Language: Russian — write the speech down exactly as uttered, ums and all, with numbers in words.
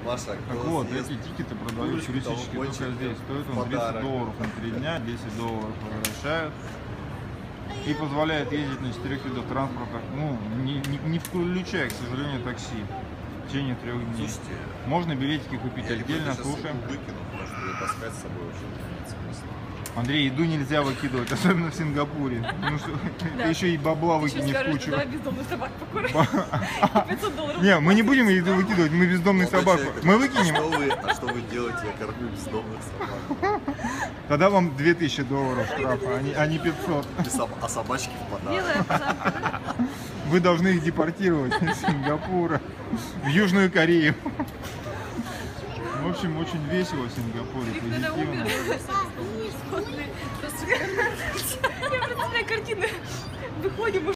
Маша, Так вот, эти тикеты продают туристические только здесь. Стоит он тридцать долларов на три дня, десять долларов возвращают. И позволяет ездить на четырех видах транспорта, ну, не, не, не включая, к сожалению, такси в течение трех дней. Слушайте, можно билетики купить отдельно, слушаем. Выкину, может ее таскать с собой уже нет смысла. Андрей, еду нельзя выкидывать, особенно в Сингапуре. Ну, что, Да. ты еще и бабла Ты выкинешь скажешь, кучу. давай бездомных собак покурим. пятьсот долларов. Не, мы не будем еду выкидывать, мы бездомных собак. Человек, Мы а выкинем. что вы, а что вы делаете? Я кормлю бездомных собак. Тогда вам две тысячи долларов штрафа, а не, а не пятьсот. И соб- А собачки в подарок. Белая позавка. Вы должны их депортировать из Сингапура в Южную Корею. В общем, очень весело в Сингапуре, Их надо позитивно. убирать. Я представляю картины. Выходим